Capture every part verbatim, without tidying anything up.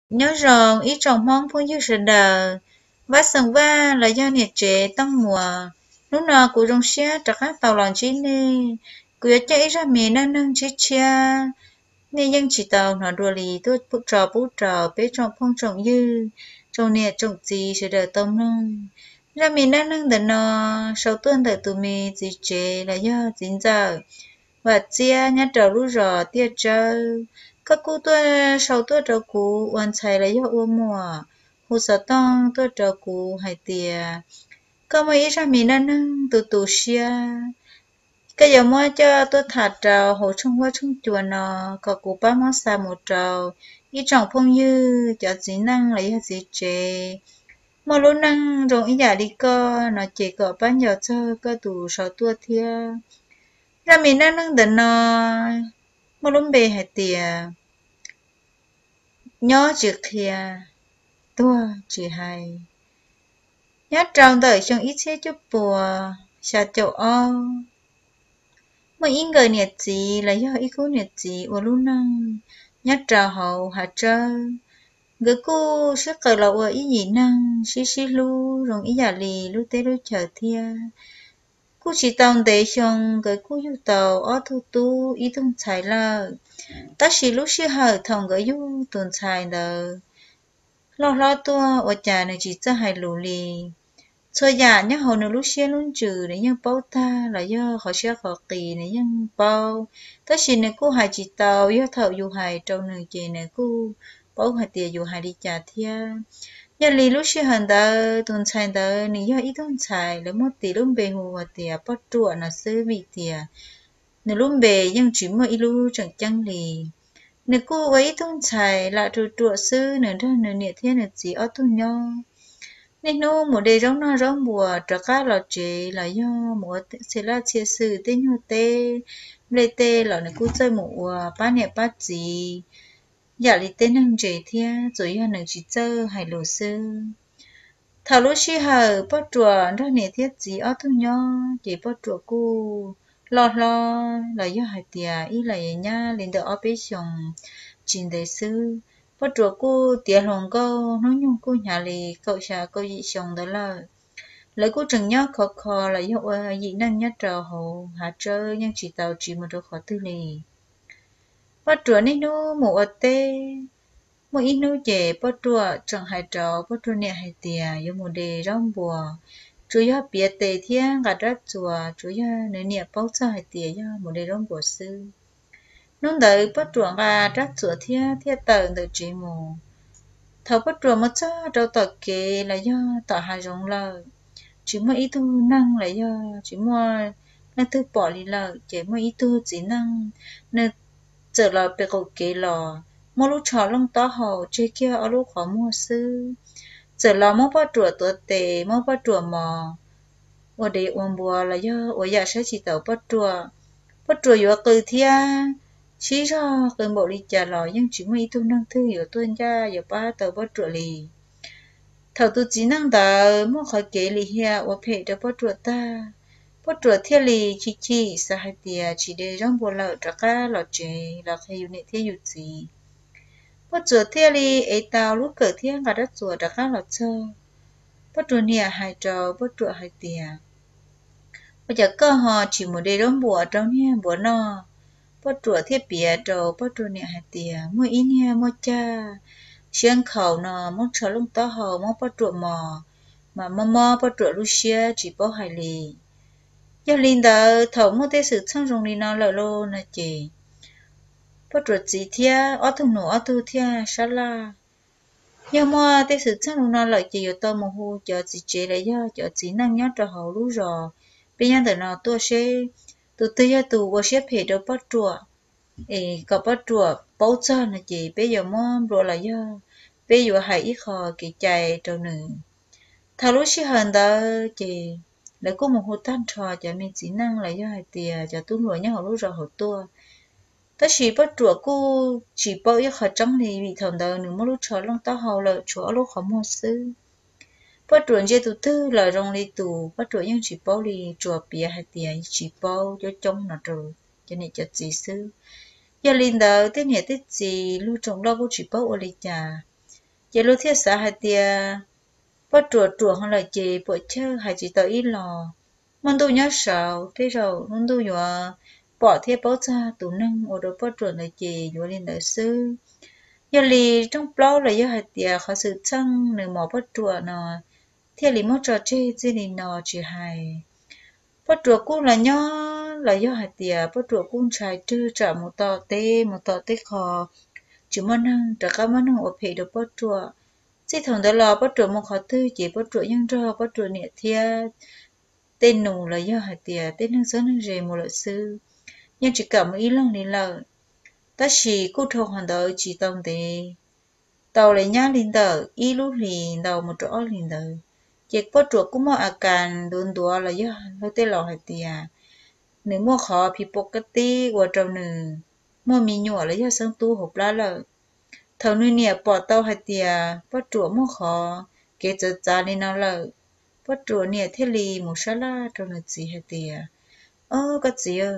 nhớ rằng ý trong mong phong như sự đời và sừng va là do nhiệt chế tăng mùa lúc nào cũng trong xe trả các tàu lòn chí nè cứ chạy ra miền nam nâng chí chia nên dân chỉ tàu nó đùa lì tôi bút trò bút trò bé trong phong trọng như trong nè trọng gì sẽ đời tâm nông ra miền nam nâng đợt nó sau tuần đời tụi mình gì chế là do chính giờ và chia nhát trâu lú rò tia trâu các cụ tôi sau tôi trâu cụ hoàn chạy là do uống mùa hồ sợ tông tôi trâu cụ hay tia có mấy ra mình ăn tụ tụ xia cái giờ mua cho tôi thả trâu hồ trong hoa trong chùa nó có cụ ba món xà một trâu ý trọng phong như cho gì năng lấy gì chế mà lúc năng rồi ý giả đi co nó chỉ có bán giờ cho có tụ sau tua thia ra mình đang nâng đần nó mà lúc bề hay tìa nhớ chữ kia tua chỉ hay nhớ trong đời trong ít xe chút bùa xa châu Âu mà ít người nhiệt gì là do ít cô nhiệt gì ở lúc năng nhớ trào hậu hạ trơ người cô sẽ cởi lậu ở ý gì năng xí xí lu rồi ý giả lì lu tê lu chờ thia cô chỉ tông để xong người cô yêu tàu ở thu tu ý thông chạy là ta chỉ lúc xưa hở thòng người yêu tuần chạy là lo lo tua ở nhà này chỉ cho hai lù lì thôi giả nhá hồi nữa lúc xưa luôn trừ để nhân bao ta là do họ sẽ khó kỳ để nhân bao ta chỉ này cô hai chỉ tàu do thợ dù hai trong nửa chị này cô bao hai tiền dù hai đi trả thia giờ lì lúc xưa hẳn đó tuần chạy đó này do ít tuần chạy lấy một tỷ lúc bề hồ và tiền bắt chuột là sư bị tiền nếu lúc bề nhưng chỉ mới ít lúc chẳng chăng lì nếu cô ấy tuần chạy là chuột chuột sư nữa đó nữa nè thiên là chỉ ở tuần nhau nên nó một đề giống nó giống mùa trở cá là chế là do mùa sẽ là chia sử tên nhau tê lê tê là này cũng chơi mùa ba nhẹ ba gì giả lý tên năng chế thia rồi hơn năng chỉ chơi hay lồ sư thảo lúc xí hờ bắt chùa ra nè thiết gì ở thu nhau chỉ bắt chùa cô lo lo là do hai tia ý là nha lên được ở bên sông chín đại sư bắt chùa cô tiền lòng câu nói nhung cô nhà lì cậu xà câu dị sông đó là lấy cô chừng nhớ khó khó là do dị năng nhất trò hồ hạ trơ nhưng chỉ tàu chỉ một đôi khó tư lì bắt chùa nên nó mù ở tê một ít nô chè bắt chùa chẳng hai trò bắt chùa nè hai tia do một đề rong bùa chủ yếu biệt tề thiên gạt rác chùa chủ yếu nơi nè bao giờ hai tia do một đề rong bùa sư nông đời bắt chùa gà rác chùa thiên thiên tờ từ chỉ mù thầu bắt chùa mất cho đâu tờ kê là do tờ hai rong lờ chỉ mua ít tu năng là do chỉ mua năng thứ bỏ đi lờ chỉ mua ít tu chỉ năng nên giờ là bị cầu kê lò mua lúc chó lông to hồ chơi kia ở lúc khó mua sư giờ là mua bắt chùa tuổi tệ mua bắt chùa mò ở đây uống bùa là do ở nhà sẽ chỉ tàu bắt chùa bắt chùa vừa từ thia chỉ cho từ bộ đi trả lò nhưng chỉ mua ít tu năng thứ hiểu tuân gia hiểu ba tàu bắt chùa lì thầu tu chỉ năng tờ mua khỏi kế lì hia ở phe cho bắt chùa ta bắt chùa thiên lì chỉ chỉ sa hai tia chỉ để trong bộ lợ trả cá lọ chế là khi yêu nệ thiên yêu gì bắt chùa thiên lì ấy tao lúc cởi thiên và đất chùa trả cá lọ chơ bắt chùa nè hai trò bắt chùa hai tia bây giờ cơ họ chỉ một để trong bộ trong nè bộ no bắt chùa thiên bìa trò bắt chùa nè hai tia mua in nè mua cha xuyên khẩu nọ mong chờ lông to hầu mong bắt chuột mò mà mò mò bắt chuột Lucia chỉ bao hai lì giờ linh đờ thầu mua tê sự sang rong đi nó lợ lô nè chị bắt chuột gì thia ở thùng nổ ở thu thia sa la giờ mua tê sự sang rong nó lợ chị ở to mồ hôi chờ chị chế lại giờ chờ chị năng nhớ cho hầu lú rò bây giờ từ nó tua xe từ từ giờ từ qua xếp hệ đâu bắt chuột ê có bắt chuột bao giờ nè chị bây giờ mua rồi là giờ bây giờ hãy ít khó kỳ chạy trong nữ thảo lúc xí hờn đó chị lại có một hồ tan trò cho mình chỉ năng là do hai tia cho tôi nuôi nhau họ lúc rồi họ tua ta chỉ bắt chuột cô chỉ bao ít khó trong thì bị thằng đó nữa mỗi lúc chờ lông tao hầu lợi chúa lúc khó mua sư bắt chuột chơi tụ tư là rong đi tụ bắt chuột nhưng chỉ bao đi chuột bia hai tia chỉ bao cho trong nó rồi cho nên cho gì sư giờ linh đó tên nhà tên gì lưu trồng đâu có chỉ bao ở đây chả chế lúc thiết xã hai tia bắt chuột chuột hoặc là chế bộ chơi hay chỉ tới ít lò món đồ nhớ sao thế rồi món đồ nhớ bỏ thiết bao cha tủ nâng ở đó bắt chuột là chế vừa lên đời sư giờ lì trong blog là giờ hai tia khó sự chăng nửa mỏ bắt chuột nọ thiết lì mất trò chơi gì lì nọ chỉ hay bắt chuột cũng là nhớ là giờ hai tia bắt chuột cũng trái trừ trả một tờ tê một tờ tê khó chỉ món năng trả các món năng ở phía được bắt chuột chỉ thằng đó là bắt chuột một khó tư chỉ bắt chuột nhân rơ bắt chuột nhẹ thia tên nụ là do hạt tiệt tên năng số năng rề một lợi sư nhưng chỉ cảm ý lần này là ta chỉ cút thuộc hoàn đời chỉ tông thế tàu lại nhá linh đời ý lúc liền đầu một chỗ liền đời chỉ bắt chuột cũng một akan đồn đùa là do nó tên là hạt tiệt nếu mua khó thì bốc cái tí qua trong nửa mua mì nhỏ là do sang tu hộp lá là thằng nuôi nè bỏ tàu hạt tiệt bắt chuột mua khó kế cho cha lên nào là bắt chuột nè thế lì một số la trong là gì hạt tiệt ơ cái gì ơ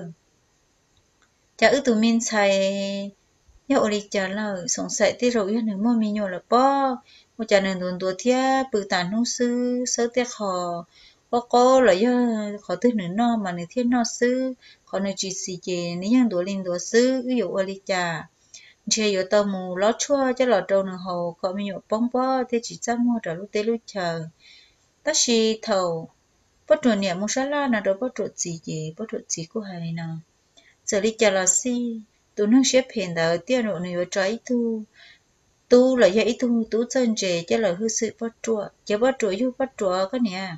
chả ư tụi mình xài nhớ ở đây chả là sống sạch thế rồi nhớ mua mì nhỏ là bỏ một chả nên đồn đùa thia bự tàn nông sư sớ tiếc khó có có là do khó thứ nữa no mà nữa thiên no sư khó nữa chỉ xì chè nếu như đùa linh đùa sư ví dụ ở đây chả chơi ở tàu mù lót chua cho lọt trâu nửa hồ có mình nhổ bông bó thế chỉ chăm mua trả lúc tê lúc chờ ta chỉ thầu bắt chuột nhẹ một số la nào đó bắt chuột gì gì bắt chuột gì của hai nào giờ đi chờ là si tụi nó xếp hiện tại tiêu độ này ở trái tu tu là do ít tu tu chân chè cho là hư sự bắt chuột cho bắt chuột yêu bắt chuột cái nè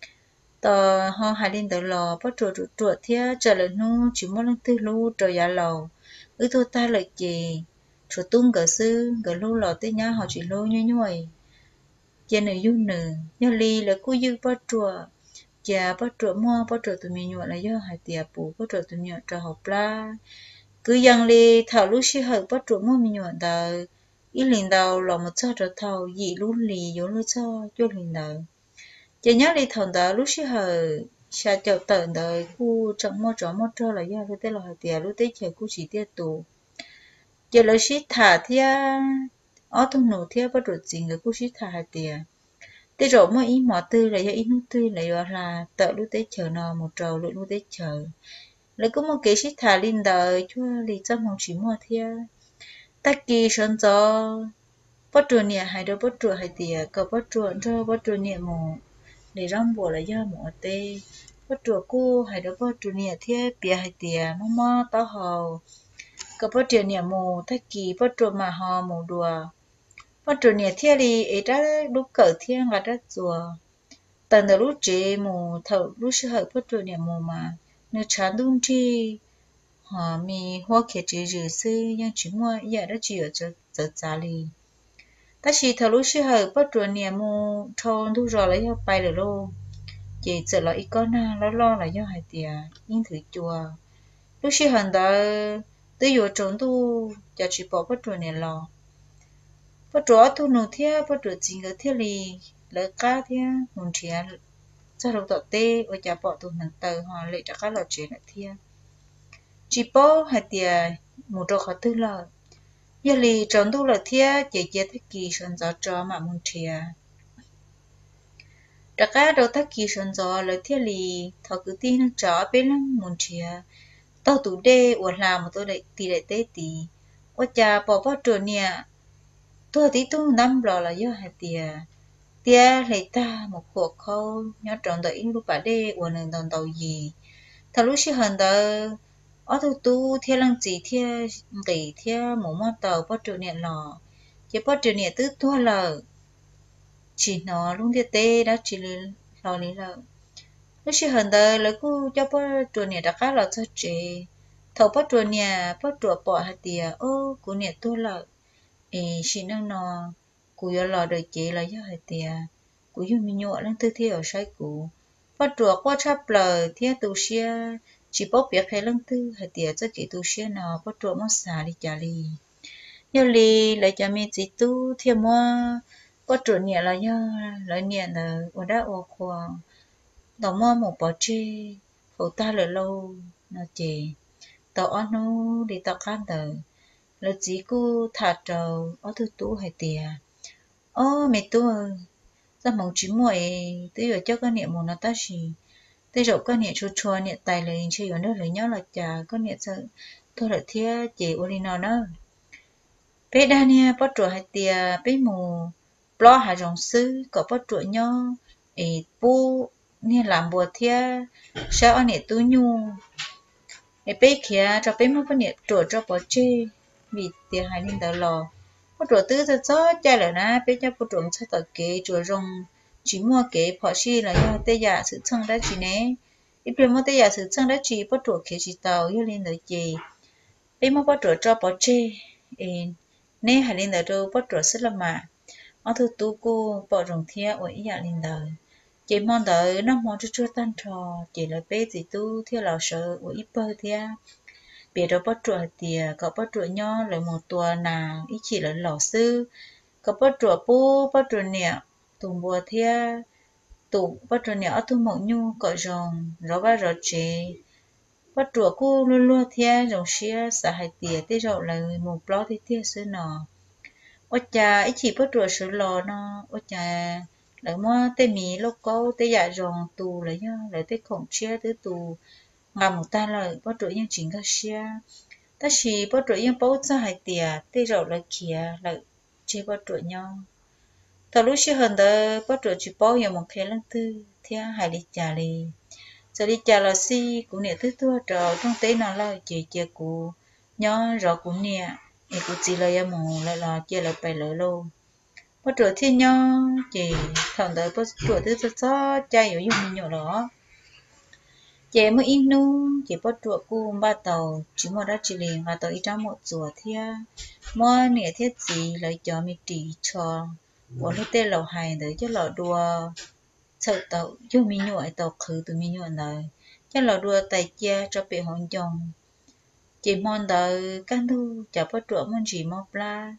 tờ họ hai lên tờ lò bắt chuột chuột chuột thế chờ là nó chỉ muốn lần tư lu trời giả lầu ư thôi ta lại gì chuột tung cỡ sư cỡ lu lò tới nhá họ chỉ lu như nhuầy trên này du nử nhớ ly là cô dư bắt chuột chả bắt chuột mua bắt chuột tụi mình nhọ là do hai tiệp bù bắt chuột tụi nhọ cho học la cứ dăng ly thảo lúc xí hợp bắt chuột mua mình nhọ đời ý liền đầu là một sao trở thầu dị lúc lì vô lúc cho cho liền đời chỉ nhớ đi thằng đó lúc xí hợp xa chậu tận đời cô chẳng mua chó mua cho là do lúc tới là hai tiệp lúc tới chờ cô chỉ tiệp tù giờ là xí thả thia ở thùng nổ thia bắt chuột gì người cô xí thả hai tiệp thế rồi mỗi ý mỏ tư là do ý nút tư là do là tự lúc tới chờ nó một trầu lúc lúc tới chờ lại có một cái shit thả linh đời chua lì trong phòng chỉ mua thia ta kỳ sơn gió bắt chuột nhẹ hay đâu bắt chuột hay tiệt cậu bắt chuột cho bắt chuột nhẹ mù để rong bùa là do mù tê bắt chuột cô hay đâu bắt chuột nhẹ thia bia hay tiệt mò mò tao hầu cậu bắt chuột nhẹ mù ta kỳ bắt chuột mà hò mù đùa bắt chuột nhẹ thia đi ấy đã lúc cởi thia là đã rùa tần đầu lúc chế mù thầu lúc sơ hở bắt chuột nhẹ mù mà nếu chán đun chi họ mi hoa kia chỉ rửa sư nhưng chỉ mua giờ đã chỉ ở cho cho giá li ta chỉ thầu lúc sơ hở bắt chuột nhẹ mù thâu thu rồi lấy nhau bay được luôn chỉ sợ là ít con na lo lo là do hai tiệt nhưng thử chùa lúc sơ hở đó tới giờ trốn tu giờ chỉ bỏ bắt chuột nhẹ lò bắt chuột tu nụ thia bắt chuột chỉ người thia li lỡ cá thia nụ thia sau đầu tọt tê ở nhà bỏ tụi mình từ họ lệ cho các loại chuyện là thia chỉ bỏ hai tiệt một trò khó tư lợi giờ lì tròn tu là thia chỉ chỉ thế kỳ sơn gió cho mà muốn thia đặc cả đầu thế kỳ sơn gió là thia lì thọ cứ tin nó chó bên lưng muốn thia tao tụ đê ở làm một tôi đại tỷ đại tế tỷ ở nhà bỏ bỏ trường nè tôi tí tu năm lò là do hai tiệt tia lấy ta một cuộc khâu nhớ trọn đời lúc bà đê của nền đòn tàu gì thằng lúc xí hận đời ở tu tu theo lăng chỉ theo tỷ theo một món tàu bắt triệu nhẹ lò chỉ bắt triệu nhẹ tứ thua lờ chỉ nó luôn theo tê đã chỉ lò lý lờ lúc xí hận đời lấy cô cho bắt triệu nhẹ đã khá là cho chế thầu bắt triệu nhẹ bắt triệu bỏ hạt tiệt ô cô nhẹ thua lờ ê chỉ năng nó cú yo lò đời chế là do hai tiệt cú yo mi nhọ lăng tư thi ở sai cú bắt chuột qua chắp lời thi tu xia chỉ bốc việc hay lăng tư hai tiệt cho chị tu xia nào bắt chuột mất xả đi trả li nhớ li lại cho mi chỉ tu thi mua bắt chuột nhẹ là do lại nhẹ là ở đã ở khoa tao mua một bó chi phụ ta lại lâu nó chị tao ăn nó đi tao can đời là chỉ cô thả trầu ở thứ tu hai tiệt ô mẹ tôi ra mong chỉ muội tới giờ cho con niệm một nó ta chỉ tới rồi con niệm chua chua niệm tài lời chỉ ở nơi lời nhớ là chả con niệm sợ thôi là thia chị Olina nó bé đa nha bắt chuột hai tia bé mù lo hai dòng sư có bắt chuột nhau ấy bu nè làm bùa thia sao anh ấy tu nhu ấy bé kia cho bé mới bắt niệm chuột cho bỏ chê vì tia hai linh đầu lò bắt chuột tứ thật gió cha là na bé cho bắt chuột sao tao kế chuột rong chỉ mua kế phò chi là do tê giả sự chân đã chỉ nè ít bé mua tê giả sự chân đã chỉ bắt chuột kế chỉ tàu yêu linh đời chị bé mới bắt chuột cho bỏ chê ấy nè hai linh đầu bắt chuột rất là mà ở thứ tu cô bỏ rồng thia ở ý dạ linh đời chị mong đợi nó mong cho chưa tan trò chị là bé gì tu theo lão sợ ở ít bơ thia biết đâu bắt chuột tiề có bắt chuột nho lại một tua nào ý chỉ là lão sư có bắt chuột pu bắt chuột nè tùng bùa thia tụ bắt chuột nè ở thu mộng nhu cọ rồng rõ ba rõ chế bắt chuột cô luôn luôn thia rồng xia xã hai tiề tới rồi là một ló thì thia sư nọ ôi cha ít chỉ bắt chuột sửa lò nó ôi cha lại mua tê mì lô câu tê dạ rồng tù lấy nhá lấy tê khổng chia tê tù ngầm một ta lời bắt chuột những chính các xia ta chỉ bắt chuột những bố ra hai tiề tê rồi lại kia lại chia bắt chuột nhau tao lúc xưa hơn đó bắt chuột chỉ bao nhiêu một khe lăng tư thia hai đi trà đi giờ đi trà là si cũng nè thứ tua trò trong tế nào là chị chia cụ nhớ rõ cũng nè thì cụ chỉ là em mù lại là chia lại bài lỡ luôn bắt chuột thiên nhớ chị thằng đó bắt chuột thứ thứ sáu cha hiểu dùng mình nhỏ đó chị mới in nu chị bắt chuột cu ba tàu chỉ một đã chỉ liền và tàu ít ra một rùa thia mua nè thiết gì lấy cho mi trì cho bọn nó tên lẩu hài đấy chứ lẩu đùa sợ tàu chứ mi nhọ tàu khử từ mi nhọ này chứ lẩu đùa tài chia cho bị hỗn chồng chị mong đợi căn thu chả bắt chuột mong chỉ mong pla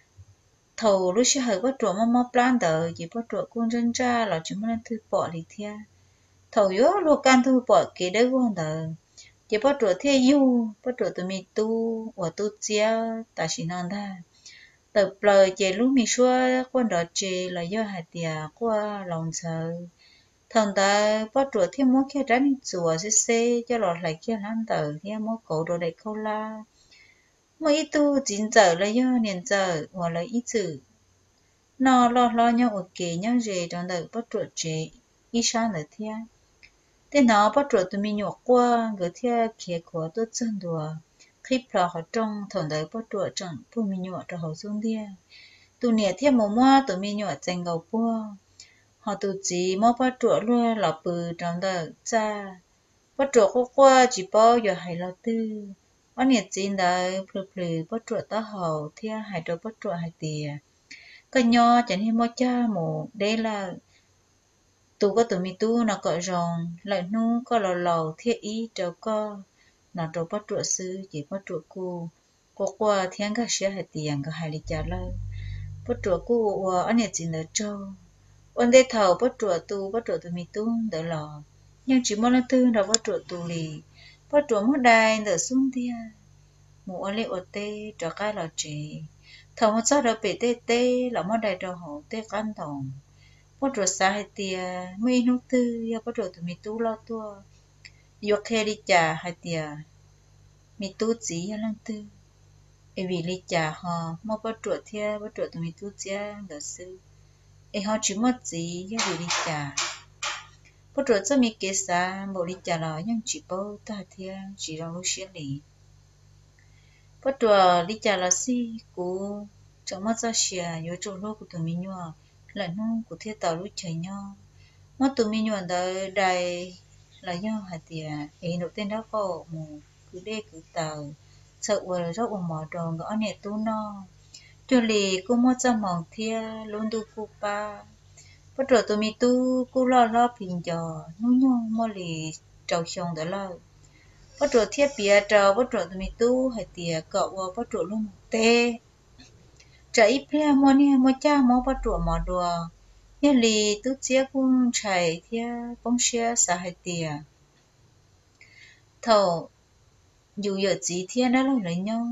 thầu lúc xưa hơi bắt chuột mong mong pla đợi chị bắt chuột con dân ra là chúng mình thư bỏ đi thia thầu yếu luôn căn thu bỏ kế đấy quan đợi chị bắt chuột thia du bắt chuột từ mi tu và tu chia ta chỉ non tha tập lời chị lúc mi xua quan đó chị là do hạt tiề qua lòng sợ thằng ta bắt chuột thêm món kia trái mình chùa xí xí cho lọt lại kia lăn tờ thêm món cổ đồ đầy câu la mấy tu chín giờ là do niên giờ hoặc là ít chữ nó lo lo nhau ở kề nhau gì trong đời bắt chuột chị ít sáng nữa thia thế nó bắt chuột tụi mình nhọ qua người thia kia của tôi chân đùa khi phở họ trong thằng đời bắt chuột chẳng tụi mình nhọ cho họ xuống thia tụi nè thia mồm hoa tụi mình nhọ dành gầu bua họ tụi chỉ mò bắt chuột luôn là bự trong đời cha bắt chuột qua qua chỉ bao giờ hay là tư anh nhật chín đời phừ phừ bắt chuột ta hậu thia hai đôi bắt chuột hai tìa cái nho chẳng như mò cha mù đây là tu có tụi mi tu nó cọ rồng lại nu có lò lò thiết ý trâu co nó trâu bắt chuột sư chỉ bắt chuột cu qua qua thiên các xe hai tiền có hai lý trả lời bắt chuột cu và anh nhật chín đời trâu ôn đây thầu bắt chuột tu bắt chuột tụi mi tu đỡ lò nhưng chỉ một lần tư đó bắt chuột tu lì bắt chuột một đài đỡ xuống tia một anh liệu tê cho cái là chị thầu một sao đó bị tê tê là một đài cho họ tê căn thòng bắt chuột xa hai tia mấy nút tư ya bắt chuột tụi mi tu lo tua yo khe đi chả hai tia mi tu chỉ ya lăng tư e vì đi chả họ mà bắt chuột thia bắt chuột tụi mi tu chia đỡ sư e họ chỉ mất gì ya vì đi chả bắt chuột cho mi kế xa bộ đi chả là nhưng chỉ bao ta thia chỉ là lúc xưa lì bắt chuột đi chả là si cú chẳng mất ra xia yo chỗ lô của tụi mi nhua lại nu của thiết tàu lúc chơi nhau mà tụi mình nhọn đời đại là nhau hạt tiền ấy đầu tiên đó có một cứ đê cứ tàu sợ vừa rất ủng mỏ tròn gõ nè tu no cho lì cô mua cho mỏng thia luôn tu cô ba bắt đầu tụi mình tu cô lo lo bình giò nu nhau mua lì trầu xong đó lo bắt đầu thiết bìa trầu bắt đầu tụi mình tu hạt tiền cọ qua bắt đầu luôn tê chạy phe mua nè mua cha mua bắt đầu mỏ đùa nhà lì tu chia cũng chạy thia bông xia xã hai tia thầu dù giờ chỉ thia đã lấy nhau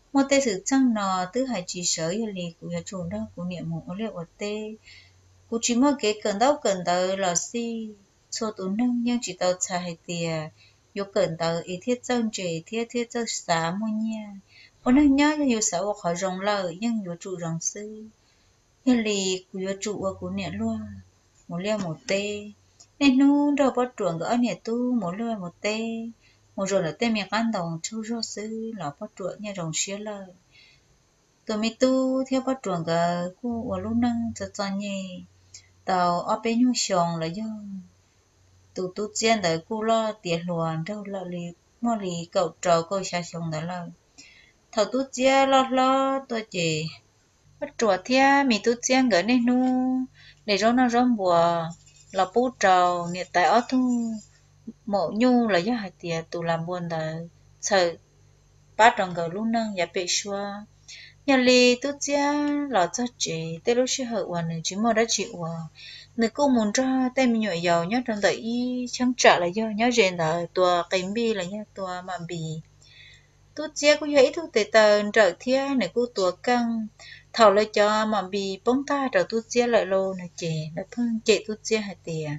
một tê sự chăng nọ tứ hải chỉ sở ya lì của ya chủ đó của niệm một liệu ở tê của chỉ mua cái cần đâu cần tờ là si số tụ nâng nhưng chỉ tàu xài hay tiền yo cần tờ ý thiết chân chỉ thiết thiết chân xả mua nha ôn nâng nhá yo sợ hoặc khỏi rong lời nhưng yo chủ rong sư ya lì của yo chủ ở của niệm luôn một liệu một tê nên nu đâu bắt chuẩn ở nhà tu một liệu một tê một rồi là tê miệng ăn đồng chú rô sư là bắt chuẩn nhà rong xía lời tụi mi tu theo bắt chuẩn cả cô ở lúc nâng cho cho nhỉ tàu ở bên nhau sòng là do tụ tụ chiến đấy cô lo tiền luồn đâu là lì mua lì cậu trò cô xa sòng đó là thầu tụ chiến lo lo tôi chỉ bắt chuột thia mi tụ chiến gửi nên nu để cho nó rong bùa là bút trầu nhiệt tại ở thu mộ nhu là do hạt tiền tụ làm buồn đời sợ bắt tròn gửi lúc nâng và bị xua nhà lì tụ chiến là cho chị tê lúc xưa hậu hoàn chỉ mua đã chịu à người cô muốn ra tên mình nhồi dầu nhớ trong đấy chăm trả là do nhớ rèn là tua cánh bi là nhớ tua mà bì tôi chia cô thấy thu tệ tờ trở thia này cô tua căng thầu lại cho mà bì bóng ta rồi tôi chia lại lô này chị là thương chị tôi chia hai tiền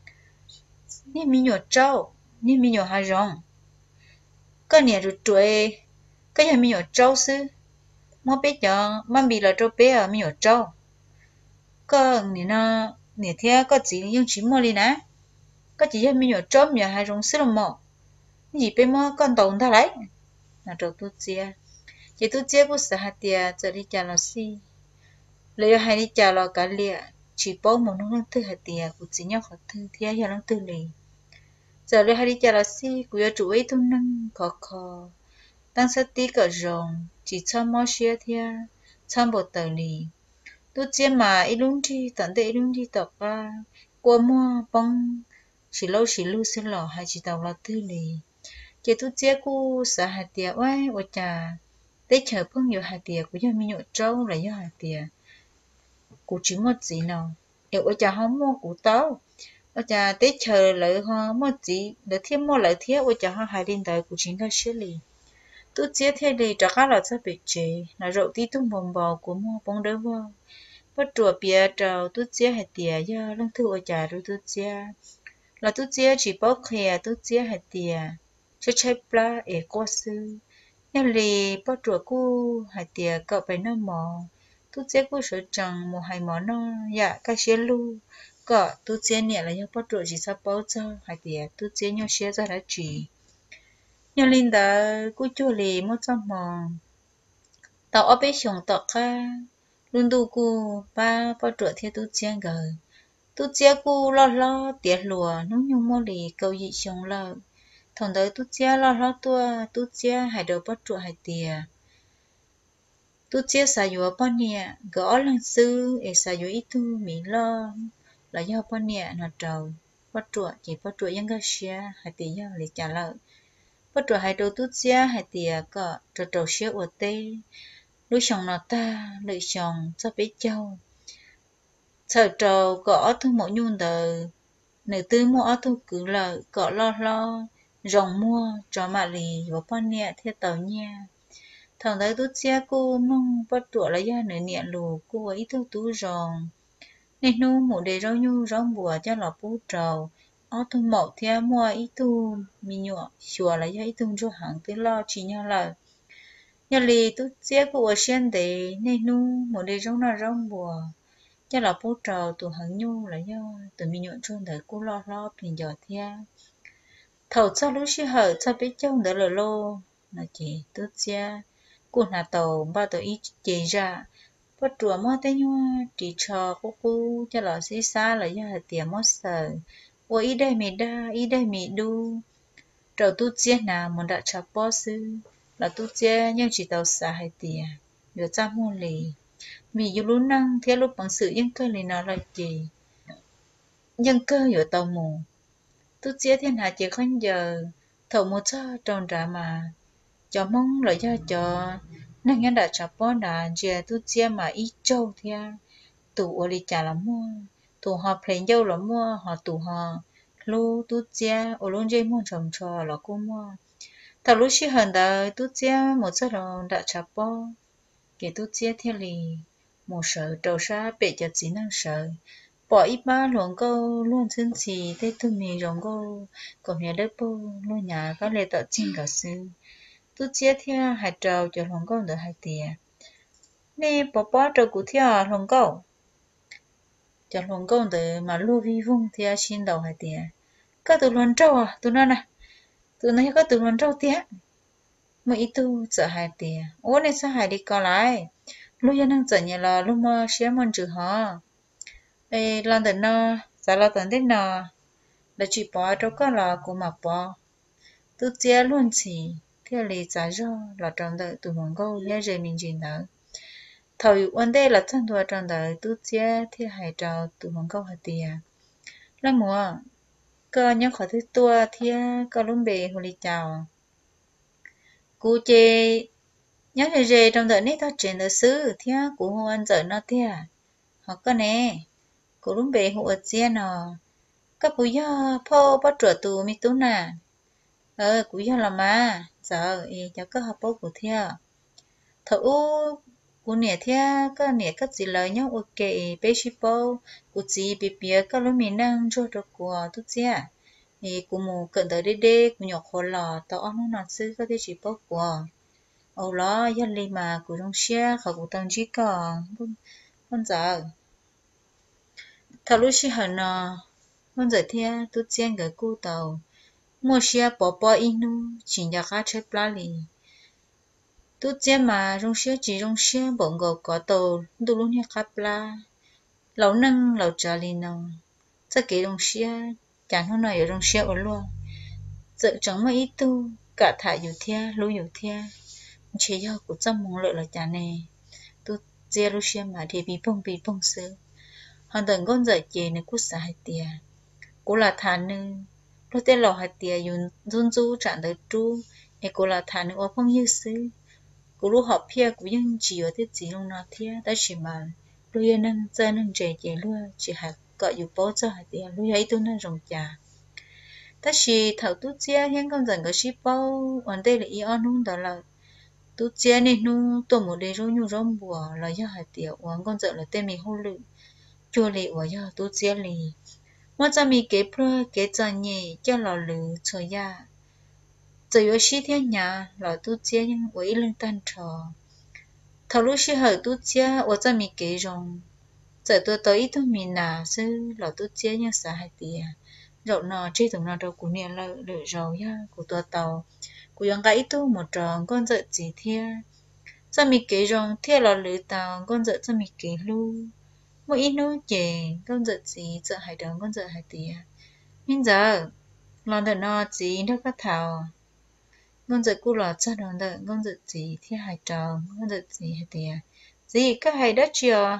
nên mình nhồi trâu nên mình nhồi hai rong cái này rồi tuổi cái nhà mình nhồi trâu sư mà biết cho mà bì là trâu bé ở mình nhồi trâu có này nó nè theo có chỉ nhưng chỉ mua đi nè có chỉ cho mình nhổ chóm nhà hai rong xíu mỏ gì bên mỏ con tàu ta lấy là trâu tu chia chỉ tu chia của xã hạt tiền giờ đi chả là gì lấy hai đi chả là cả lìa chỉ bao một nông dân thứ hạt tiền của chỉ nhau họ thứ theo giờ nông tư lì giờ lấy hai đi chả là gì của chủ ấy tu năng khó khó tăng sát tí cả rồng chỉ cho mỏ xía theo cho bộ tờ lì tôi chia mà ít lúc đi tận đây ít lúc đi tập ra qua mua bông chỉ lâu chỉ lưu xin lò hay chỉ tàu là tư lì chỉ tôi chia cô xã hạt tiền oai oai trà tết chờ phong nhiều hạt tiền của dân mình nhổ trâu là do hạt tiền cô chỉ một gì nào nếu oai trà không mua của tao oai trà tết chờ lợi ho một gì để thêm mua lợi thiết oai trà ho hai đến tới của chính là xử lý tôi chia theo đi trả cá là sẽ bị chế là rượu tí tung bồng bò của mua bông đỡ vào bắt chùa bia trầu tôi chia hạt tiền do lăng thư ở trà rồi tôi chia là tôi chia chỉ bóc hè tôi chia hạt tiền cho chơi pla ở qua sư nhưng lì bắt chùa cu hạt tiền cậu phải nó mò tôi chia cu sữa trắng một hai món nó dạ cái xe lu cậu tôi chia nhẹ là do bắt chùa chỉ sắp bao cho hạt tiền tôi chia nhau xe ra đã chỉ nhưng linh đã cu chua lì một trăm mòn tàu ở bên sông tàu ca luôn đủ cu ba bắt chùa theo tôi chia gờ tôi chia cu lo lo tiệt lùa nó nhung mò lì câu dị sông lợ thằng đấy tôi chia lo lo tua tôi chia hai đầu bắt chùa hai tiệt tôi chia xài dừa bao nhiêu gõ lần sư để xài dừa ít tu mỹ lo là do bao nhiêu nó trâu bắt chùa chỉ bắt chùa những cái xe hai tiệt do lì trả lợi bắt chùa hai đầu tôi chia hai tiệt có trâu trâu xe ở tê lúc chồng nó ta lựa chồng cho bé châu sợ trâu gõ thu mỗi nhung đời nữ tư mua thu cứ là gõ lo lo rồng mua cho mà lì và bao nhiêu theo tàu nha thằng đấy tôi chia cô mong bắt tuổi là do nữ nhẹ lù cô ấy thu tú rồng nên nu một đề rau nhu rau bùa cho lọ bú trầu ó thu mậu theo mua ít thu mi nhọ chùa là do ít thu cho hàng tới lo chỉ nhau là nhà lì tôi chia cô ở sen để nên nu một đề rau nào rau bùa cho lọ bú trầu tụ hàng nhu là do tụ mi nhọ trôn đời cô lo lo bình giọt theo thầu cho lúc xưa hở cho biết trong đó là lô là chỉ tôi chia cô là tàu ba tàu ít chỉ ra bắt chùa mót tới nhau chỉ cho cô cô cho lọ xí xa là do tiền mót sờ ô ít đây mi đa ít đây mi đu trầu tu chia nào muốn đã cho boss là tu chia nhưng chỉ tàu xả hai tiền được ra mua lì vì dù lúc năng theo lúc bằng sự dân cơ lì nào là gì dân cơ ở tàu mù tu chia thiên hạ chỉ không giờ thầu một cho tròn trả mà cho mong lợi cho cho năng nhân đã chập bó đà chia tu chia mà ít châu thia tụ ở đi trả là mua tụ họ plei dâu là mua họ tụ họ lu tu chia ở luôn dây mua trồng trò là cô mua thầu lúc xí hận đời tu chia một số rồi đã chập bò kể tu chia theo lì một sợ đầu xa bể cho chỉ năng sợ bỏ ít ba luôn câu luôn chân chỉ thế tu mì rong câu còn nhà đất bô luôn nhà có lệ tạo chinh cả sư tu chia theo hai trâu cho luôn câu được hai tiền nè bỏ bỏ trâu cụ theo luôn câu cho luôn câu được mà lưu vi vung theo xin đầu hai tiền có từ luôn trâu à từ nó nè từ nó có từ luôn trâu tiếc mà ít tu sợ hai tiền ố này sao hai đi còn lại lúc giờ năng sợ nhà là lúc mà xé mòn chữ họ ê lần tới nó sao là tận đến nó là chỉ bỏ đâu có là cũng mà bỏ tu chia luôn chỉ theo lý giải do là trong đời tu muốn câu nhớ về mình chỉ nữa thời vấn đề là thân thuộc trong đời tu chia thì hãy trao tu muốn câu hạt tiền là mua cơ nhớ khỏi thứ tua thì có lúc bề hồ lý chào cú chê nhớ về về trong đời này tao chuyển được xứ thì cú hồ ăn giờ nó thì họ có nè cú lúc bề hồ ở chia nó các bố giờ po bắt chuột tù mi tú nè ờ cú giờ là mà giờ ý cháu có học bố của theo thợ u cú nè theo có nè các gì lời nhau ok bé ship bố cú gì bị bịa các lối miền năng cho được của tốt chia thì cú mù cận tới đây đây cú nhọc khó lò tao ăn nó nạt sư có thể chỉ bố của ồ lo dân li mà cú trong xe khỏi cú tăng chỉ còn con giờ thợ lúc xí hận nó con giờ theo tốt chia cái cú tàu mua xe bỏ bỏ inu chỉ nhà cá chế pla lì tu chế mà trong xe chỉ trong xe bọn gò có tàu tu luôn nhà cá pla lâu nâng lâu trả lì nào chắc cái trong xe chẳng hôm nào ở trong xe ở luôn giờ chẳng mấy ít tu cả thảiอยู่เที่ยรู้อยู่เที่ยchế do của trăm mong lợi là chả nè tu chế lúc xe mà thì bị bông bị bông sứ hoàn toàn con giờ chế này cút xả hai tiền cú là thàn nữ lúc tên lò hạt tiền dùng run du trạng tới tru e cô là thằng nữ ở phong như xứ cô lúc học pia cũng nhưng chỉ ở thế gì luôn nó thế đó chỉ mà lúc yên năng chơi năng trẻ trẻ luôn chỉ hạt gọi dù bố cho hạt tiền lúc ấy tôi năng rồng trà ta chỉ thầu tu chia hiện con dần cái ship bao vấn đề là ion luôn đó là tu chia nên nu tôi một đề rồi nhu rong bùa là do hạt tiền uống con dần là tên mình hôn lự chua lệ của do tu chia lì mà cho mình kế pro kế cho nhẹ cho lò lử cho ya giờ yo shi thiên nhà lò tu chia nhưng với lên tan trò thầu lúc shi hở tu chia ở cho mình kế rong giờ tôi tới tôi mình là sư lò tu chia nhưng xã hai tiền rậu nọ chơi tụng nọ đâu cũng nè lợ lợ rầu ya của tôi tàu của yang cái tu một tròn con giờ chỉ thia cho mình kế rong thia lò lử tàu con giờ cho mình kế lu mỗi ít nữa chè con giật gì sợ hải đường con giật hải tía nhưng giờ lon đợt nó gì đâu có thảo con giật cu lọt cho đòn đợt con giật gì thì hải tròn con giật gì hải tía gì có hải đất chưa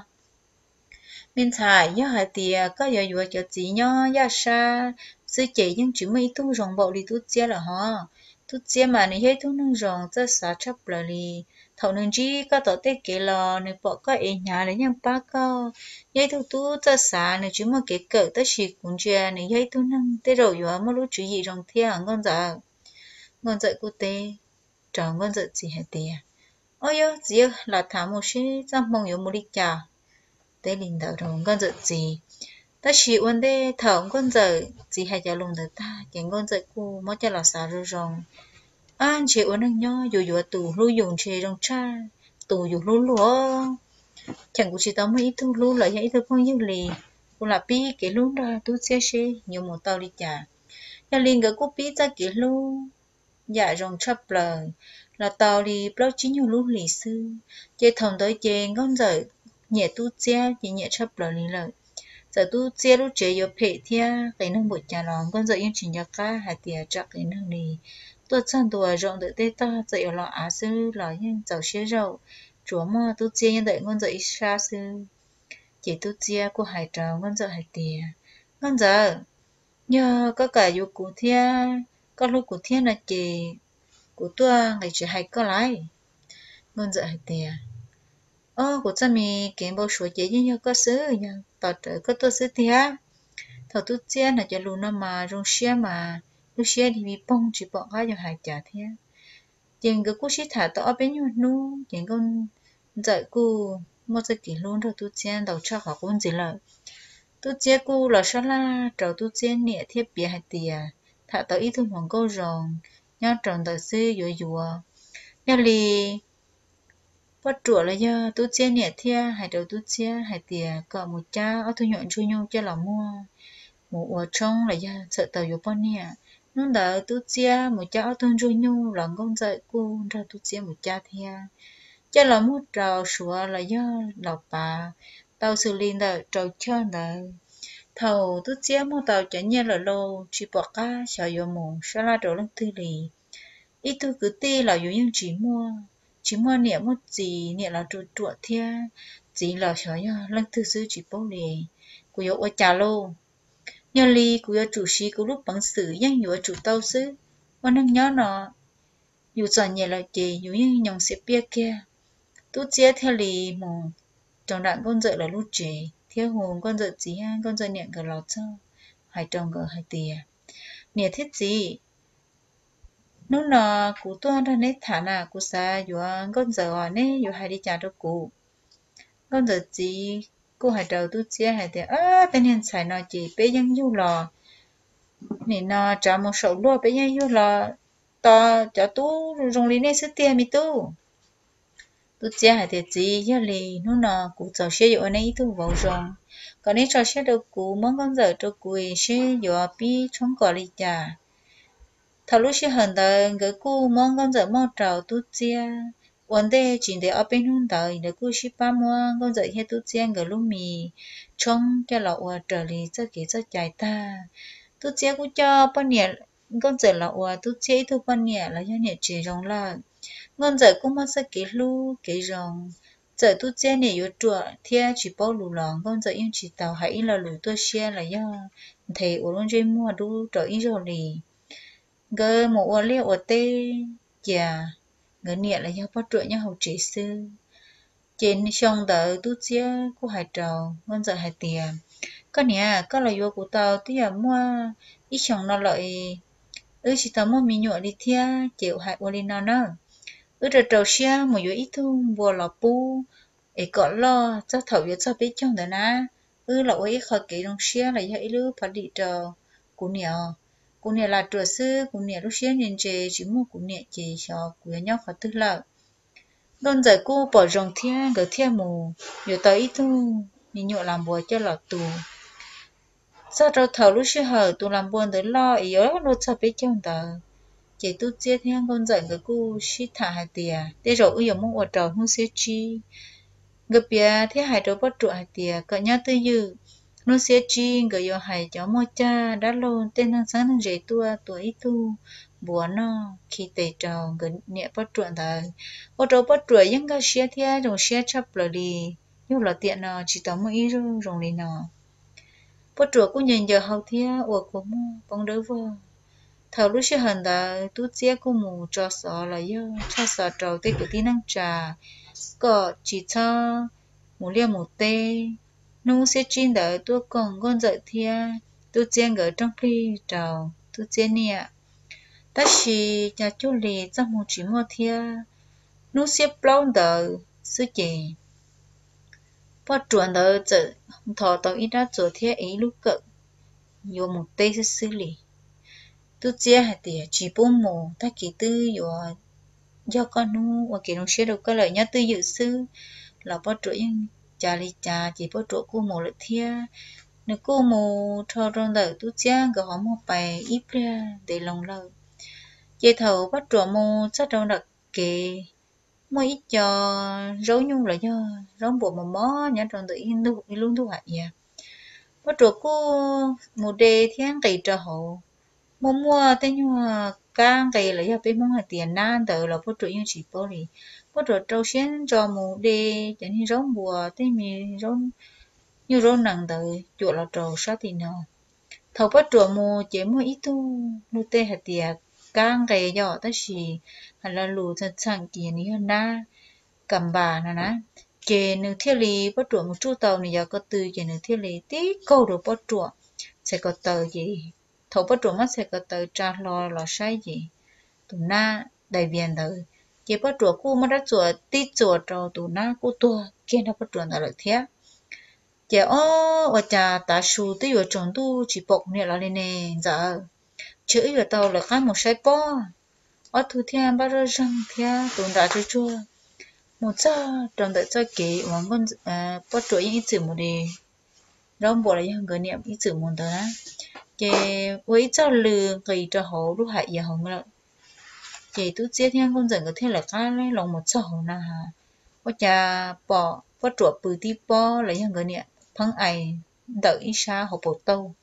mình thải do hải tía có giờ vừa cho gì nhó ya sa sư chỉ nhưng chỉ mấy tu rồng bộ đi tu chia là họ tu chia mà này hết tu nương rồng cho sa chấp là đi thầu nương chi có tổ tết kế lò này bỏ có ở nhà lấy nhang ba co dây thu tu cho sa này chỉ mà kế cỡ tới chỉ cũng chưa này dây tu nương tết rồi vừa mà lúc chú gì rồng thiên con giờ con giờ cô tê tròn con giờ gì hết tía ôi yo gì là thả một xí trong mong yếu một đi chả tê linh đầu rồi con giờ gì ta chỉ vấn đề thầu con giờ gì hay cho lùng được ta chẳng con giờ cô mới cho là sao rồi rồng anh chị uống ăn nho dù dù tù lưu dùng chè trong cha tù dù lưu lúa chẳng cũng chỉ tao mấy thu lưu lại những thứ phong như lì cũng là pi cái lưu ra tu xe xe nhiều một tàu đi chả nhà liền cái cô pi ra cái lưu dạ rồng chắp lời là tàu đi bao chí nhiều lưu lì sư chơi thòng tới chơi con giờ nhẹ tu xe chỉ nhẹ chắp lời lì lợi giờ tu xe lúc chơi vô phê thia cái năng bột trà lòng con giờ yên chỉ nhà cá hạt tiệt chắc cái năng lì tôi chân tôi rộng được tê ta dạy ở lọ á sư là những dầu xe rau chúa mà tôi chia như vậy con dạy xa sư chỉ tôi chia của hải trào con dạy hải tìa con giờ nhờ có cả dù cụ thia có lúc cụ thia là chỉ cụ tôi ngày chỉ hay có lại con dạy hải tìa ô của cha mi kiếm bao số chế như nhau có sư nha tao trở có tôi sư thia thầu tôi chia là cho luôn nó mà rong xe mà lúc xe thì bị bông chỉ bỏ cái cho hải trả thế chừng cái cú xí thả tao bên nhau nu chừng con dạy cú mua cái kỷ luôn rồi tu chen đầu cho họ cũng gì là tu chen cú là sao la trâu tu chen nhẹ thiết bị hay tiề thả tao ít thôi hoàng câu rồng nhau trồng tao sư dùa dùa nhau lì bắt chuột là do tu chen nhẹ thia hay đầu tu chen hay tiề cọ một cha ở thu nhọn chui nhung cho là mua một ở trong là do sợ tao dùa bao nhẹ nó đỡ tu chia một cha ở thôn chui nhung lần con dạy cô ra tu chia một cha thia cho là một trò sủa là do lọc bà tàu xử lý đợi trò chơi đợi thầu tu chia một tàu chả nhẹ là lô chỉ bỏ cá xào dầu mù sao la đồ lăng tư lì ít tu cứ ti là dù những chỉ mua chỉ mua nhẹ một gì nhẹ là chuột chuột thia chỉ là xào do lăng tư sư chỉ bao lì của yếu ở trà lô nhờ li của yếu chủ sĩ của lúc bằng sử danh yếu chủ tàu sư mà năng nhớ nó dù giờ nhẹ là gì dù những nhông sẽ bia kia tu chia theo lì mù trong đạn con dợ là lúc trẻ theo hồn con dợ gì ha con dợ niệm cả lọt cho hai trồng cờ hai tìa niệm thiết gì lúc nào cụ tôi ra nét thả nà cụ xa dù con dợ nè dù hai đi chả đâu cụ con dợ gì cô hai đầu tu chia hai tìa á tên hiện xài nó chỉ bé dân du lò nè nó trả một số lúa bé dân du lò to cho tu dùng lý nè sức tiền mi tu tu chia hai tiệt gì giờ lì nó nọ cụ trò xe dụ anh ấy tu vào rong còn nếu trò xe đâu cụ mong con giờ cho cụ xe dụ pi trong cỏ lì chả thầu lúc xe hận đời người cụ mong con giờ mong trào tu chia vấn đề chỉ để ở bên hông đời để cụ xe ba mua con giờ hết tu chia người lúc mì trong cho lọ trở lì cho kỹ cho chạy ta tu chia cụ cho bao nhiêu con giờ lọ tu chia tu bao nhiêu là do nhiệt chỉ rong là ngon giờ cũng mất sắc cái lu cái rong giờ tu chơi này yếu chùa thia chỉ bao lù lòn con giờ yên chỉ tàu hãy là lù tôi xe là do thầy ở luôn trên mua đu trở ít rồi lì gơ một ô liu ở tê già gơ nhẹ là do bắt trội nhau học chỉ sư trên sông đợi tu chơi của hải trầu ngon giờ hải tiền con nè có là vô của tàu tí à mua ít chồng nó lợi ư chỉ tao mua mì nhựa đi thia chịu hải ô lên nó nữa ư rồi trâu xe một yếu ít thu vừa là pu ấy có lo cho thầu yếu cho biết trong đó na ư là ấy khỏi kỹ đồng xe là do ít lưu phải đi trâu cú nèo cú nèo là trượt sư cú nèo lúc xe nhìn chè chỉ mua cú nèo chè cho cú nhau khỏi tư lợi đón giờ cô bỏ rồng thiên gỡ thiên mù yếu tới ít thu mình nhựa làm bùa cho lọt tù sau trâu thầu lúc xe hở tù làm buồn tới lo yếu nó cho biết trong đó chỉ tu chia theo con dạy cái cô shit thả hai tìa để rồi ui mong ở trò không sẽ chi gặp bia thế hai trò bắt trụ hai tìa cỡ nhau tư dư nó sẽ chi người yêu hai cháu mua cha đã lâu tên thằng sáng thằng rể tua tuổi tu bùa nó khi tề trò người nhẹ bắt trụ đời ở trò bắt trụ những cái xe theo rồi xe chấp là đi nhưng là tiện nào chỉ tao mới rồi rồi đi nào bắt trụ cũng nhìn giờ hậu theo ở của mua bằng đỡ vợ thầu lúc xe hận đã tu chia của mù cho sợ là do cho sợ trâu tê của tin năng trà có chỉ cho mù lia mù tê nung sẽ chín đợi tu còn con dậy thia tu chia ở trong khi trâu tu chia nè ta chỉ nhà chú lì trong một chỉ mua thia nung sẽ bao đợi sư chị bắt chuẩn đợi chợ thọ tàu ít đã chỗ thia ý lúc cỡ vô một tê sẽ xử lý tu chia hạt tiền chỉ bốn mồ ta kỳ tư rồi do con nu và kỳ đồng xe đâu có lợi nhất tư dự sư là bắt trụ nhưng cha li cha chỉ bắt trụ cô mồ lợi thia nếu cô mồ cho trong đời tu chia gỡ họ một bài ít ra để lòng lời chế thầu bắt trụ mồ chắc trong đặc kề mỗi ít cho rấu nhung là do rấu bộ mà mó nhá trong tự nhiên luôn luôn thu hoạch vậy bắt trụ cô một đề thiên kỳ cho hộ mua mua tên như càng cái là do bên mong là tiền nan từ là bắt trụ như chỉ bao thì bắt trụ trâu xén cho mù đê cho nên rốn bùa tên mi rốn như rốn nặng từ chỗ là trâu sát thì nào thầu bắt trụ mù chỉ mua ít tu nu tê hạt tiền càng cái do ta chỉ hay là lù thật chẳng kia ní hơn na cầm bà nè nè chỉ nửa thiết lý bắt trụ một chút tàu này giờ có từ chỉ nửa thiết lý tí câu được bắt trụ sẽ có tờ gì thầu bắt trụ mắt sẽ có tờ trả lo lo sai gì tụi na đại viên đời chỉ bắt chuột cú mà đã chuột tí chuột trâu tụ na cú tua kia nó bắt chuột là lợi thế chỉ ô ở nhà ta su tí ở trong tu chỉ bọc nè là lên nè giờ chữ ở tàu là khá một sai po ở thu thiên bao giờ răng thiên tụi đã chơi chua một giờ trong đợi cho kỹ hoàng con à bắt chuột những chữ một đi rong bộ là những người niệm những chữ một đó chỉ với cho lừa cái cho họ lúc hại giờ họ ngờ chỉ tu chia thiên con dần có thể là khá lấy lòng một giờ na ha có cha bỏ bắt chuột bự tí po là những người niệm phăng ai đợi ít xa họ bộ tàu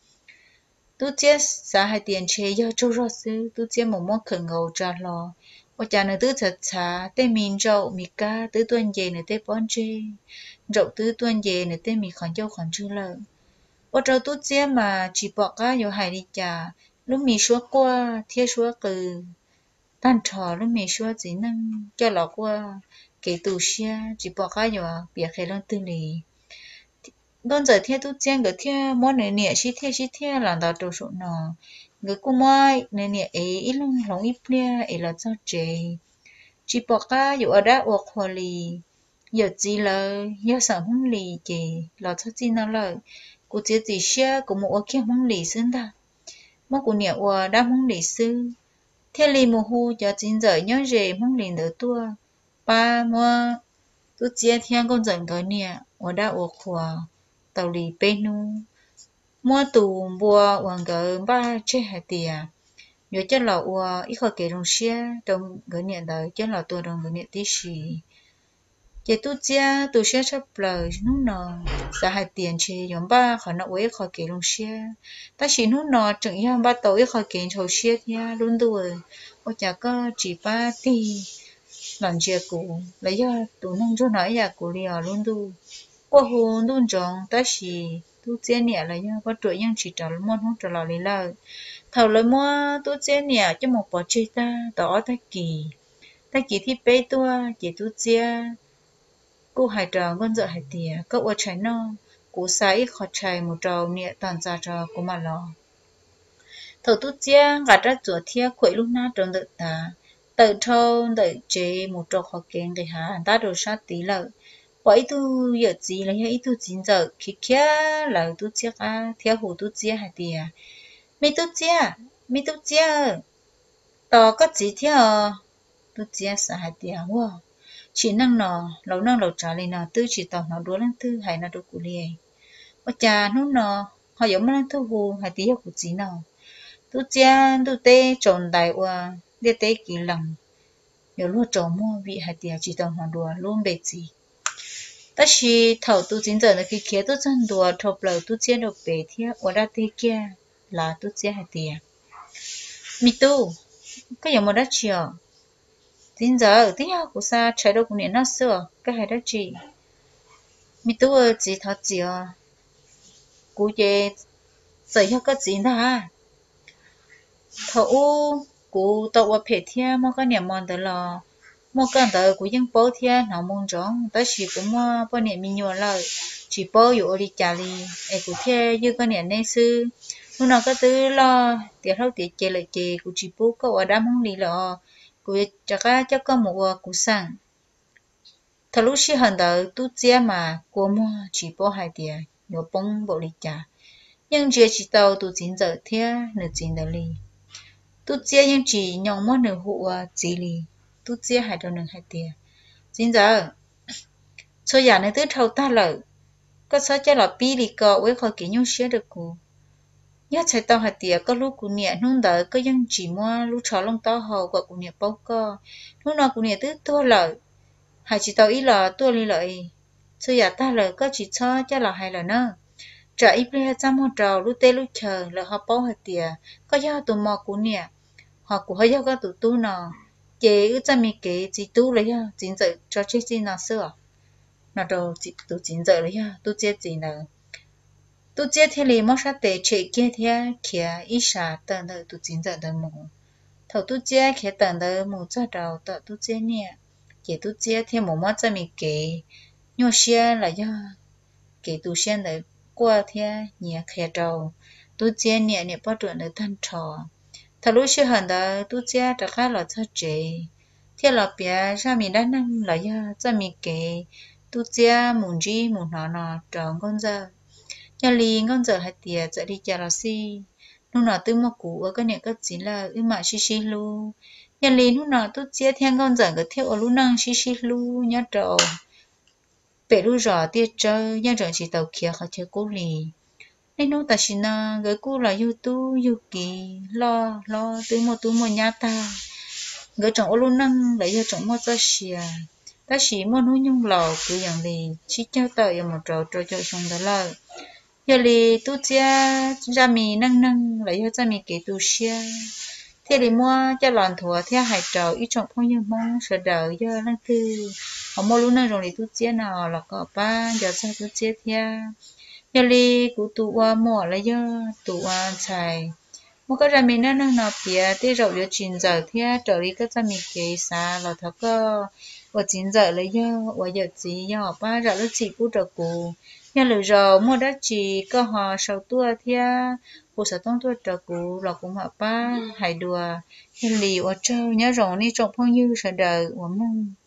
tu chia xã hai tiền chế do châu rót sư tu chia một món khẩn ngầu trả lò có cha nữa tu thật xa tê mình rậu mì cá tứ tuần về nữa tê bón chê rậu tứ tuần về nữa tê mì khoản châu khoản chư lợ ở trâu tu chia mà chỉ bỏ cá vô hai đi chả lúc mì xóa qua thiết xóa từ tan trò lúc mì xóa chỉ năng cho lọ qua kể tù xia chỉ bỏ cá vô bịa khai lon tư lì đón giờ theo tu chen cái theo món này nè xí theo xí theo làm đào trâu sụn nọ người cô mai này nè ấy ít lông lòng ít nè ấy là sao chế chỉ bỏ cá dù ở đó ở hoa lì giờ gì là giờ sợ không lì chị là sao gì nó là cô chỉ chỉ xe của một cái không lì xứng ta mà cô nè ở đó không lì xứ theo lì mùa hu cho chín giờ nhớ về không lì nữa tua ba mua tu chia theo con dần cái nè ở đó ở hoa tàu lì penu mua tù bùa hoàng gỡ ba chế hạt tiền nhớ cho là ua ít khỏi kể đồng xe trong gỡ nhận đời cho là tua đồng gỡ nhận tí xì chế tu chia tu xe sắp lời nút nọ xã hạt tiền chế giống ba khỏi nó ít khỏi kể đồng xe ta chỉ nút nọ chẳng như ba tàu ít khỏi kể chầu xe nha luôn đuổi ôi chả có chỉ ba tí làm chia cũ lấy ra tụ nông cho nói nhà cũ liò luôn đuổi qua hồ luôn trồng ta chỉ tu chia nhẹ là do có tuổi nhưng chỉ trả món không trả lời lời thầu lời mua tu chia nhẹ cho một bộ chơi ta tỏ ta kỳ ta kỳ thì bé tua chỉ tu chia cô hải trò con vợ hải tỉa cậu ở trái no cú sấy khó trái một trầu nhẹ toàn ra trò của mà lò thầu tu chia gạt ra chuột thia quậy lúc na trồng đợi ta tự thâu đợi chế một trầu khó kén để hả ta đồ sát tí lợi vậy tu giờ gì là ít tu chín giờ khi kia là tu chia à theo hồ tu chia hay tiệt mi tu chia mi tu chia tao có gì theo tu chia sao hay tiệt wow chỉ năng nọ lâu năng lâu trả lời nọ tư chỉ tao nó đuổi lên tư hay là đuổi cụ liền ở cha nó nọ họ giống như thu hồ hay tiệt của gì nào tu chia tu tê tròn đại qua để tê kỳ lòng nhiều lúc tròn mua vị hay tiệt chỉ tao nó đuổi luôn bề gì ta chỉ thầu tu chính giờ là khi kia tu chân đùa thộp lời tu chia được bể thiệt ở đây thế kia là tu chia hai tiền mi tu cái gì mà đã chiều chính giờ tí học của sa trái đâu cũng niệm nó sửa cái hay đó chị mi tu chỉ thọ chiều cú về giờ cho cái gì đó ha thầu cú tàu ở bể thiệt mà cái niệm mòn đó là mua cái đời của dân bố thiên nào mong chọn tới chỉ cũng mua bao nhiêu mình nhiều lời chỉ bố dụ đi trả li ai của thiên như cái niệm này sư lúc nào cái thứ lo tiền thâu tiền chơi lại chơi của chỉ bố có ở đám không đi lo của chắc á chắc có một của sang thật lúc xí hận đời tu chia mà của mua chỉ bố hai tiền nhiều bông bộ đi trả nhưng chỉ chỉ tàu tu chín giờ thiên nửa chín giờ li tu chia nhưng chỉ nhong mua nửa hộ chỉ li tu chia hai đầu nương hai tia chính giờ số nhà này tứ thâu ta lợi có số cho là pi lì cọ với khỏi kỹ nhau xé được cụ nhớ chạy tao hai tia có lúc cụ nhẹ nung đợi có dân chỉ mua lúc chó lông tao hầu của cụ nhẹ bao co lúc nào cụ nhẹ tứ tua lợi hai chỉ tao ý là tua li lợi số nhà ta lợi có chỉ cho cho là hai là nữa trả ít bia ra một trầu lúc tê lúc chờ là họ bao hai tia có do tụi mò cụ nhẹ họ cụ hơi do có tụi tu nào chế ư cha mi kế chỉ tu lấy ha chính giờ cho chết gì nào sửa nào đâu chỉ tu chính giờ lấy ha tu chết gì nào tu chết thì lấy mất sát tệ chế kia thế kia ít sa tận đời tu chính giờ đời mù thầu tu chết kia tận đời mù cho đầu tận tu chết nè chế tu chết thì mù mất cha mi kế nhau xe là do kế tu xe đời qua thế nhẹ kia đầu tu chết nè nè bắt được đời thân trò thà lúc xưa hẳn đó tu chia đã khá là thất chế thế là bia ra mình đã năng là do cho mình kể tu chia muốn gì muốn nó nó tròn con giờ nhà liền con giờ hai tiệt giờ đi chợ là si lúc nào tư mà cũ ở cái này có chỉ là ư mà xí xí lu nhà liền lúc nào tu chia theo con giờ cái theo ở lúc năng xí xí lu nhá trầu bể lu rõ tiệt chơi nhà trầu chỉ tàu kia họ chơi cố lì nên nó ta xin na cái cú là yêu tu yêu kỳ lo lo tư một tu một nhà ta người chồng ôn năng lấy cho chồng mua cho xìa ta chỉ muốn nuôi nhung lò cứอย่างlì chỉ cho tao một trò trò cho chồng đó là giờ lì tu chia ra mì năng năng lấy cho ra mì kỹ tu xia thế thì mua cho lòn thua theo hai trò ít chồng phong như mong sợ đợi giờ năng tư họ mua luôn năng rồi lì tu chia nào là có ba giờ sao tu chia theo giờ lì cụ tu qua mua lấy cho tu qua xài một cái ra mình nó nó nó bịa thế rồi giờ chín giờ thì trở đi cái ra mình kể xa là thằng có ở chín giờ lấy giờ ở giờ chỉ giờ ba rồi lúc chỉ cú trở cú nhưng lười rồi mua đất chỉ có họ sau tua thì cú sẽ tông tua trở cú là cũng họ ba hay đùa nhưng lì ở trâu nhớ rồi đi trồng phong như sẽ đời của mông